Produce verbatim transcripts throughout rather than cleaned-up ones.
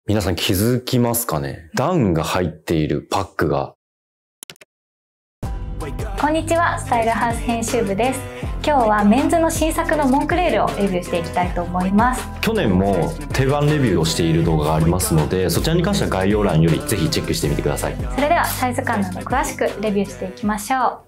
皆さん気づきますかね？ダウンが入っているパックが。 こんにちは、スタイルハウス編集部です。今日はメンズの新作のモンクレールをレビューしていきたいと思います。 去年も定番レビューをしている動画がありますので、そちらに関しては概要欄よりぜひチェックしてみてください。 それではサイズ感など詳しくレビューしていきましょう。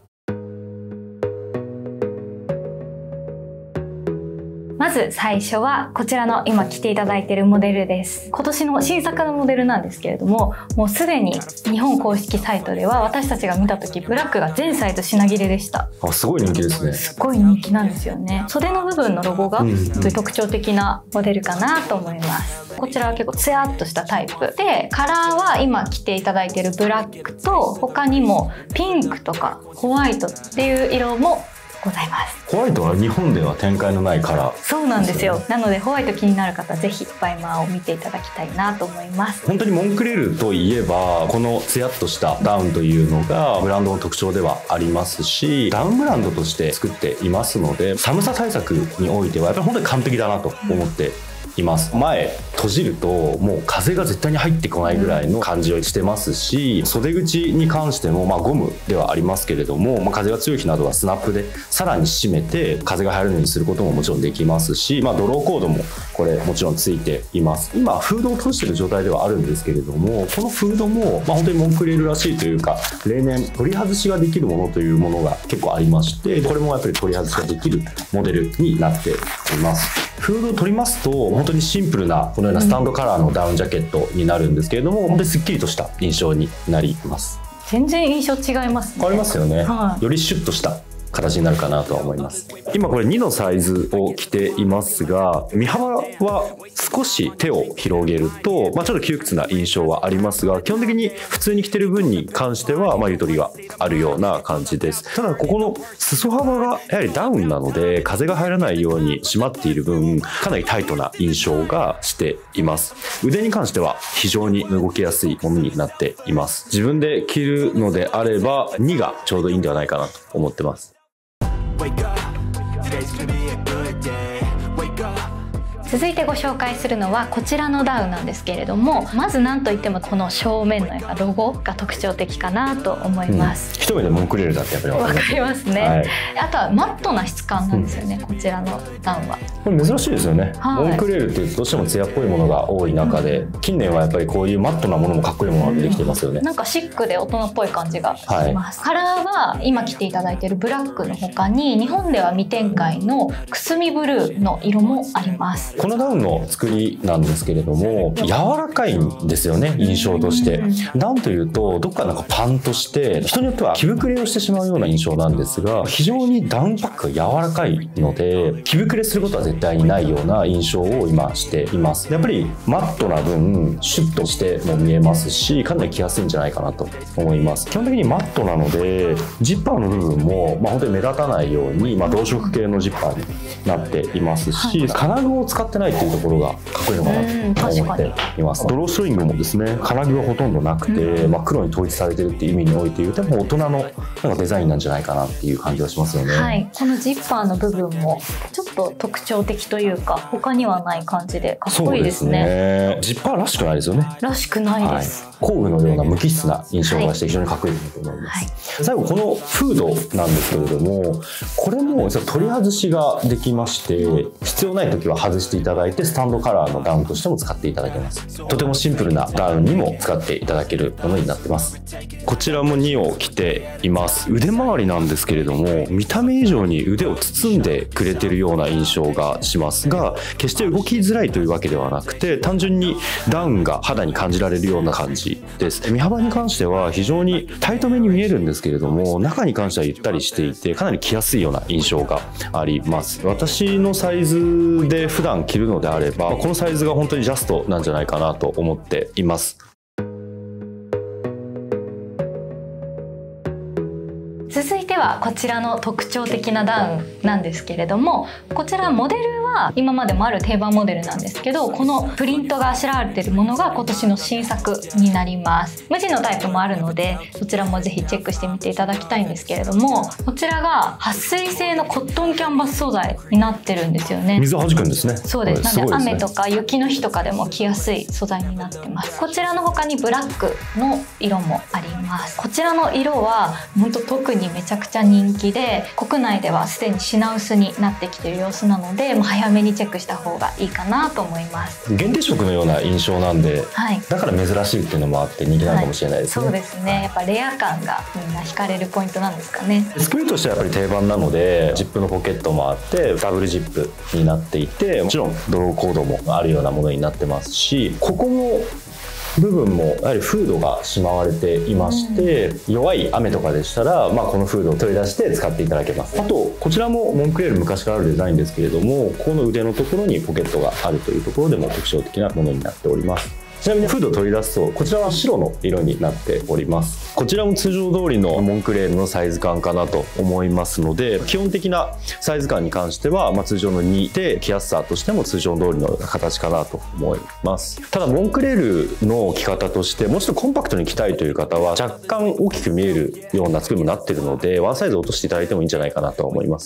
まず最初はこちらの今着ていただいているモデルです。今年の新作のモデルなんですけれども、もうすでに日本公式サイトでは私たちが見た時ブラックが全サイズ品切れでした。 あ、すごい人気ですね。 すごい人気なんですよね。袖の部分のロゴが特徴的なモデルかなと思います。こちらは結構ツヤっとしたタイプで、カラーは今着ていただいているブラックと他にもピンクとかホワイトっていう色もございます。 ホワイトは日本では展開のないカラー、 そうなんですよ。なのでホワイト気になる方はぜひバイマーを見ていただきたいなと思います。 本当にモンクレールといえばこのツヤっとしたダウンというのがブランドの特徴ではありますし、ダウンブランドとして作っていますので、寒さ対策においてはやっぱり本当に完璧だなと思っています。前閉じるともう風が絶対に入ってこないぐらいの感じをしてますし、袖口に関してもまあゴムではありますけれども、まあ、風が強い日などはスナップでさらに締めて風が入るようにすることももちろんできますし、まあ、ドローコードもこれもちろんついています。今フードを閉じてる状態ではあるんですけれども、このフードもまあ本当にモンクレールらしいというか、例年取り外しができるものというものが結構ありまして、これもやっぱり取り外しができるモデルになっています。フードを取りますと本当にシンプルなこのようなスタンドカラーのダウンジャケットになるんですけれども、本当にすっきりとした印象になります。 全然印象違いますね。 変わりますよね、 はい、 よりシュッとした形になるかなとは思います。今これにのサイズを着ていますが、身幅は少し手を広げると、まあ、ちょっと窮屈な印象はありますが、基本的に普通に着てる分に関してはまあゆとりがあるような感じです。ただここの裾幅がやはりダウンなので風が入らないように締まっている分、かなりタイトな印象がしています。腕に関しては非常に動きやすいものになっています。自分で着るのであればにがちょうどいいんではないかなと思ってます。 続いてご紹介するのはこちらのダウンなんですけれども、まず何といってもこの正面のロゴが特徴的かなと思います、 うん、一目でモンクレールだってやっぱり分かりますね、はい、あとはマットな質感なんですよね、うん、こちらのダウンは。これ珍しいですよね、はい、モンクレールってどうしても艶っぽいものが多い中で、うん、近年はやっぱりこういうマットなものもかっこいいものが出てきてますよね、 うん、なんかシックで大人っぽい感じがします、はい、カラーは今着ていただいているブラックの他に日本では未展開のくすみブルーの色もあります。 このダウンの作りなんですけれども、柔らかいんですよね、印象として。ダウンというとどっかなんかパンとして人によっては着膨れをしてしまうような印象なんですが、非常にダウンパックが柔らかいので着膨れすることは絶対にないような印象を今しています。やっぱりマットな分シュッとしても見えますし、かなり着やすいんじゃないかなと思います。基本的にマットなのでジッパーの部分もまあ本当に目立たないように、まあ、同色系のジッパーになっていますし、金具を使ってないっていうところがかっこいいのかなと思っています。ドローストリングもですね、金具はほとんどなくて、うん、まあ、黒に統一されてるっていう意味において言うと大人のなんかデザインなんじゃないかなっていう感じがしますよね、 はい、このジッパーの部分もちょっと特徴的というか他にはない感じでかっこいいですね。 そうですね、ジッパーらしくないですよね。 らしくないです、 はい、工具のような無機質な印象がして非常にかっこいいと思います、はい、最後このフードなんですけれども、これも取り外しができまして、必要ない時は外していただいてスタンドカラーのダウンとしても使っていただけます。とてもシンプルなダウンにも使っていただけるものになってます。こちらもにを着ています。腕周りなんですけれども、見た目以上に腕を包んでくれてるような印象がしますが、決して動きづらいというわけではなくて、単純にダウンが肌に感じられるような感じです。身幅に関しては非常にタイトめに見えるんですけれども、中に関してはゆったりしていてかなり着やすいような印象があります。私のサイズで普段着るのであればこのサイズが本当にジャストなんじゃないかなと思っています。 続いてはこちらの特徴的なダウンなんですけれども、こちらモデルは今までもある定番モデルなんですけど、このプリントがあしらわれているものが今年の新作になります。無地のタイプもあるので、そちらもぜひチェックしてみていただきたいんですけれども、こちらが撥水性のコットンキャンバス素材になってるんですよね。 水を弾くんですね。 そうです。なので雨とかか雪の日とかでも着やすい素材になってます。こちらの他にブラックの色もあります。こちらの色は本当特にめちゃくちゃ人気で、国内ではすでに品薄になってきている様子なので、もう早めにチェックした方がいいかなと思います。 限定色のような印象なんで、はい、だから珍しいっていうのもあって人気なのかもしれないですね。 はい、そうですね。やっぱレア感がみんな惹かれるポイントなんですかね。 作りとしてはやっぱり定番なので、ジップのポケットもあってダブルジップになっていて、もちろんドローコードもあるようなものになってますし、ここも部分もやはりフードがしまわれていまして、うん、弱い雨とかでしたら、まあ、このフードを取り出して使っていただけます。あとこちらもモンクレール昔からあるデザインですけれども、ここの腕のところにポケットがあるというところでも特徴的なものになっております。ちなみにフードを取り出すと、こちらは白の色になっております。こちらも通常通りのモンクレールのサイズ感かなと思いますので、基本的なサイズ感に関しては、まあ、通常のにで着やすさとしても通常通りの形かなと思います。ただモンクレールの着方として、もうちょっとコンパクトに着たいという方は若干大きく見えるような作りになっているので、ワンサイズ落としていただいてもいいんじゃないかなと思います。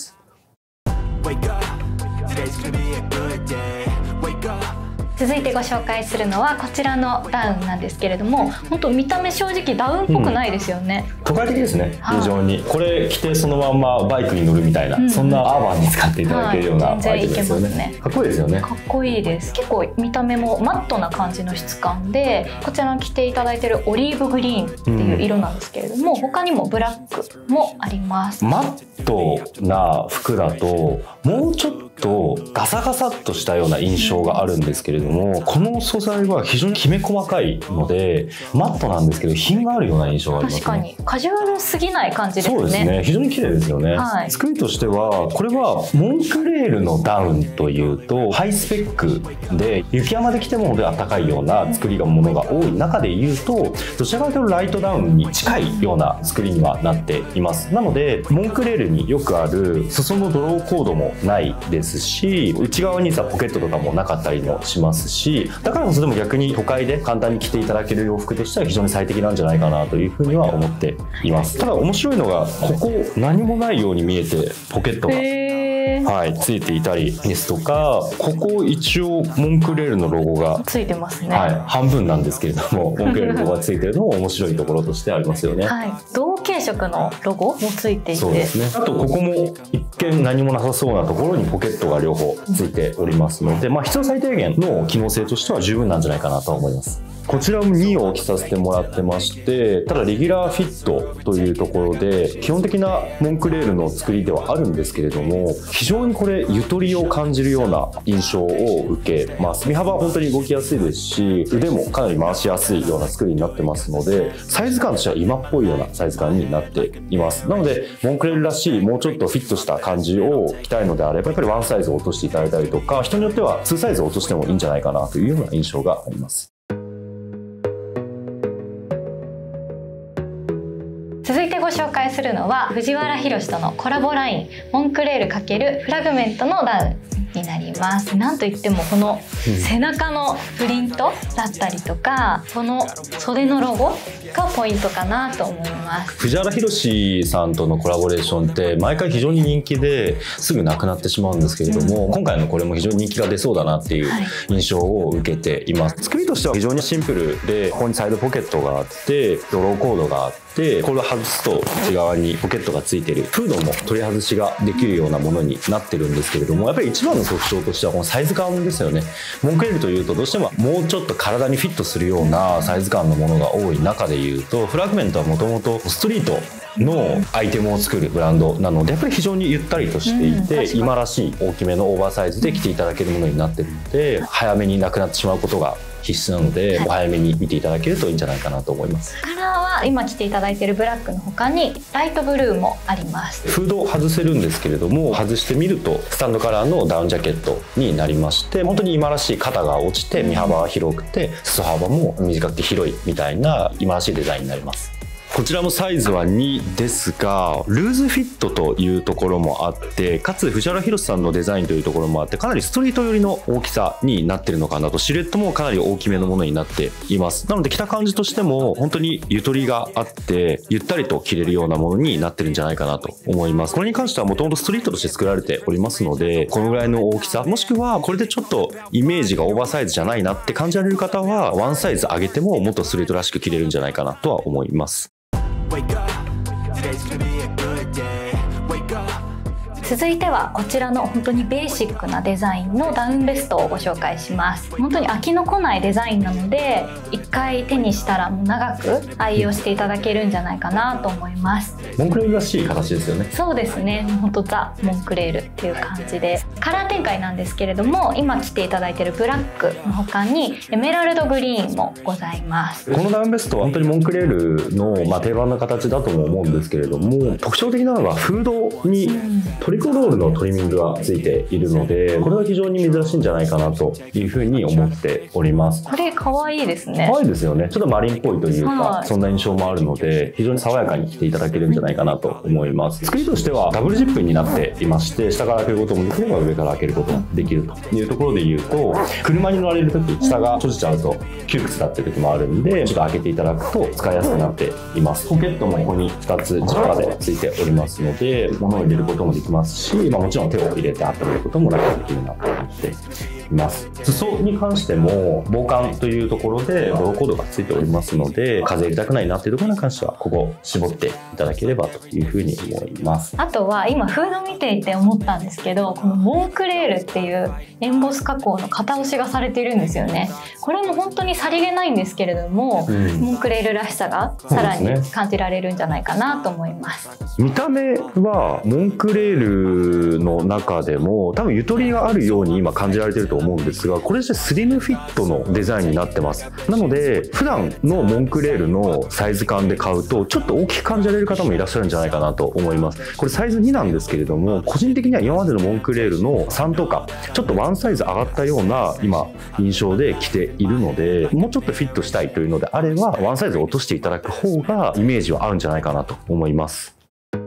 続いてご紹介するのはこちらのダウンなんですけれども、本当見た目正直ダウンっぽくないですよね。 うん、都会的ですね。非常にこれ着てそのまんまバイクに乗るみたいな、うん、そんなアーバンに使っていただけるようなアイテムですよね。かっこいいですよね。 かっこいいです。結構見た目もマットな感じの質感で、こちらの着ていただいているオリーブグリーンっていう色なんですけれども、うん、他にもブラックもあります。 マットな服だともうちょっとガサガサっとしたような印象があるんですけれども、この素材は非常にきめ細かいのでマットなんですけど品があるような印象がありますね。 確かにカジュアルすぎない感じですね。 そうですね。非常に綺麗ですよね。はい、作りとしてはこれはモンクレールのダウンというとハイスペックで雪山で着ても本当に暖かいような作りがものが多い中でいうと、どちらかというとライトダウンに近いような作りにはなっています。なのでモンクレールによくある裾のドローコードもないですし、内側にさポケットとかもなかったりもしますし、だからこそでも逆に都会で簡単に着ていただける洋服としては非常に最適なんじゃないかなというふうには思っています。ただ面白いのが、ここ何もないように見えてポケットがはい、ついていたりですとか、ここ一応モンクレールのロゴがついてますね。 はい、半分なんですけれどもモンクレールのロゴがついてるのも面白いところとしてありますよね。 はい、同系色のロゴもついていて、 そうですね。あとここも一見何もなさそうなところにポケットが両方ついておりますので、まあ、必要最低限の機能性としては十分なんじゃないかなと思います。こちらもにを着させてもらってまして、ただレギュラーフィットというところで基本的なモンクレールの作りではあるんですけれども、非常にこれゆとりを感じるような印象を受けます。身幅は本当に動きやすいですし、腕もかなり回しやすいような作りになってますので、サイズ感としては今っぽいようなサイズ感になっています。なのでモンクレールらしいもうちょっとフィットした感じを着たいのであれば、やっぱりワンサイズを落としていただいたりとか、人によってはツーサイズを落としてもいいんじゃないかなというような印象があります。 続いてご紹介するのは藤原宏とのコラボライン、モンクレール×フラグメントのダウンになります。なんといってもこの背中のプリントだったりとか、この袖のロゴがポイントかなと思います。 藤原宏さんとのコラボレーションって毎回非常に人気ですぐなくなってしまうんですけれども、うん、今回のこれも非常に人気が出そうだなっていう印象を受けています。作りとしては非常にシンプルで、ここにサイドポケットがあってドローコードがあって、これを外すと内側にポケットがついている、フードも取り外しができるようなものになってるんですけれども、やっぱり一番の特徴としてはこのサイズ感ですよね。モンクレールというとどうしてももうちょっと体にフィットするようなサイズ感のものが多い中でいうと、フラグメントはもともとストリートのアイテムを作るブランドなので、やっぱり非常にゆったりとしていて、うん、今らしい大きめのオーバーサイズで着ていただけるものになっているので、早めになくなってしまうことが必須なので、お早めに見ていただけるといいんじゃないかなと思います。 カラーは今着ていただいているブラックの他にライトブルーもあります。 フードを外せるんですけれども、外してみるとスタンドカラーのダウンジャケットになりまして、本当に今らしい肩が落ちて身幅が広くて裾幅も短くて広いみたいな今らしいデザインになります。 こちらもサイズはにですが、ルーズフィットというところもあって、かつ藤原宏さんのデザインというところもあって、かなりストリート寄りの大きさになってるのかなと。シルエットもかなり大きめのものになっています。なので着た感じとしても本当にゆとりがあって、ゆったりと着れるようなものになってるんじゃないかなと思います。これに関してはもともとストリートとして作られておりますので、このぐらいの大きさ、もしくはこれでちょっとイメージがオーバーサイズじゃないなって感じられる方は、ワンサイズ上げてももっとストリートらしく着れるんじゃないかなとは思います。 続いてはこちらの本当にベーシックなデザインのダウンベストをご紹介します。本当に飽きのこないデザインなので、一回手にしたらもう長く愛用していただけるんじゃないかなと思います。 モンクレールらしい形ですよね。 そうですね、本当ザ・モンクレールっていう感じで、カラー展開なんですけれども、今着ていただいているブラックの他にエメラルドグリーンもございます。 このダウンベストは本当にモンクレールの、まあ、定番の形だとも思うんですけれども、特徴的なのがフードにトリコロールのトリミングがついているので、これは非常に珍しいんじゃないかなというふうに思っております。 これ可愛いですね。 可愛いですよね。ちょっとマリンっぽいというか、はい、そんな印象もあるので、非常に爽やかに着ていただけるんじゃないかなと思います。作りとしてはダブルジップになっていまして、下から開けることもできれば上から開けることもできるというところで言うと、車に乗られるとき下が閉じちゃうと窮屈だっていう時もあるんで、ちょっと開けていただくと使いやすくなっています。ポケットもここにふたつジッパーでついておりますので、物を入れることもできますし、まあ、もちろん手を入れて温めることも楽にできるなと思っています。裾に関しても防寒というところでドローコードがついておりますので、風入れたくないなっていうところに関してはここを絞っていただければというふうに思います。 あとは今フード見ていて思ったんですけど、このモンクレールっていうエンボス加工の型押しがされているんですよね。これも本当にさりげないんですけれども、うん、モンクレールらしさがさらに感じられるんじゃないかなと思います。 見た目はモンクレールの中でも多分ゆとりがあるように今感じられていると思うんですが、これってスリムフィットのデザインになってます。なので普段のモンクレールのサイズ感で買うとちょっと大きく感じられる方もいらっしゃるんじゃないかなと思います。これサイズになんですけれども、個人的には今までのモンクレールのさんとかちょっとワンサイズ上がったような今印象で着ているので、もうちょっとフィットしたいというのであればワンサイズ落としていただく方がイメージは合うんじゃないかなと思います。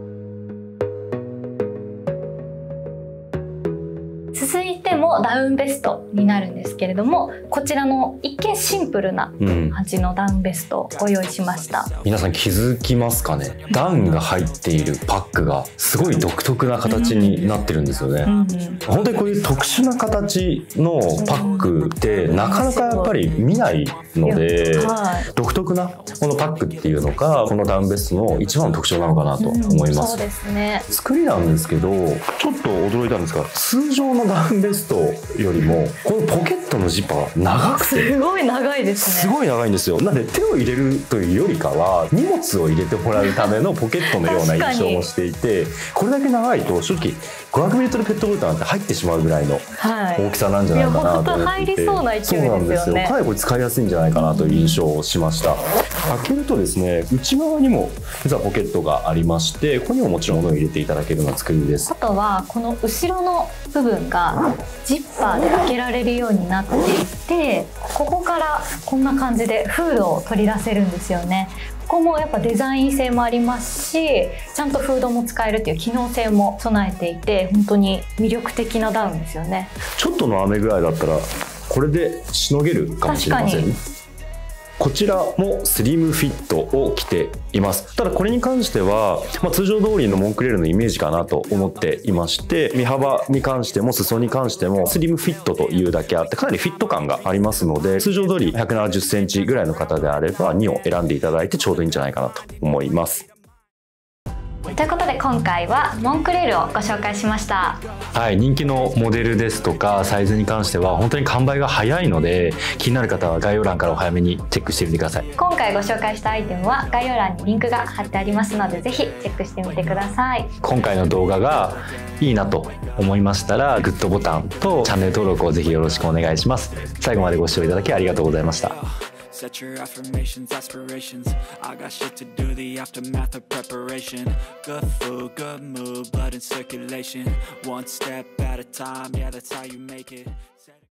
続いてもダウンベストになるんですけれども、こちらの一見シンプルな感じのダウンベストをご用意しました、うん、 皆さん気づきますかね。ダウンが入っているパックがすごい独特な形になってるんですよね、うんうん、本当にこういう特殊な形のパックってなかなかやっぱり見ないので、はい、独特なこのパックっていうのがこのダウンベストの一番の特徴なのかなと思います、うん、 そうですね。 作りなんですけどちょっと驚いたんですが、通常のダウンベストよりもこのポケットのジッパーが長くてすごい長いですね。 すごい長いんですよ。なんで手を入れるというよりかは荷物を入れてもらうためのポケットのような印象もしていてこれだけ長いと正直ごひゃくミリリットルペットボトルなんて入ってしまうぐらいの大きさなんじゃないかなと思っていて、はい、いや本当入りそうな勢いですよね。そうなんですよ。かなりこれ使いやすいんじゃないかなという印象をしました。開けるとですね、内側にも実はポケットがありまして、ここにももちろん物を入れていただけるような作りです。 あとはこの後ろの部分がジッパーで開けられるようになっていて、ここからこんな感じでフードを取り出せるんですよね。ここもやっぱデザイン性もありますし、ちゃんとフードも使えるっていう機能性も備えていて、本当に魅力的なダウンですよね。 ちょっとの雨ぐらいだったらこれでしのげるかもしれませんね。こちらもスリムフィットを着ています。ただこれに関しては、まあ、通常通りのモンクレールのイメージかなと思っていまして、身幅に関しても裾に関してもスリムフィットというだけあってかなりフィット感がありますので、通常通りひゃくななじゅっセンチぐらいの方であればにを選んでいただいてちょうどいいんじゃないかなと思います。 ということで今回はモンクレールをご紹介しました。 はい、人気のモデルですとかサイズに関しては本当に完売が早いので、気になる方は概要欄からお早めにチェックしてみてください。 今回ご紹介したアイテムは概要欄にリンクが貼ってありますので、ぜひチェックしてみてください。 今回の動画がいいなと思いましたらグッドボタンとチャンネル登録をぜひよろしくお願いします。最後までご視聴いただきありがとうございました。 Set your affirmations, aspirations. I got shit to do, the aftermath of preparation. Good food, good mood, blood in circulation. One step at a time, yeah, that's how you make it.